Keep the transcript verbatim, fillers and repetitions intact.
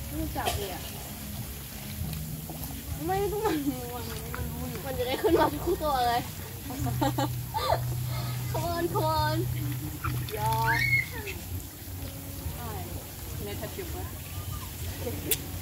ไม่จับเลยอ่ะไม่ต้องมันมันมันรู้อยู่มันจะได้ขึ้นมาทุกตัวเลยคอนคอนยอในทัดจุบวะ